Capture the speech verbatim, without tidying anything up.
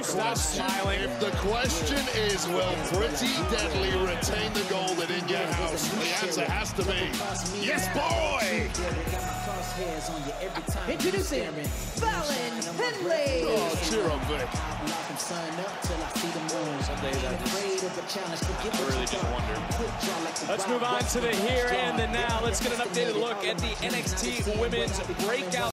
question, if the question is, will Pretty Deadly retain the gold at In Your House? The answer has to be, yes, boy! Introducing Fallon Henley. Oh, cheer up, Vic. I really just wonder. Let's move on to the here and the now. Let's get an updated look at the N X T Women's Breakout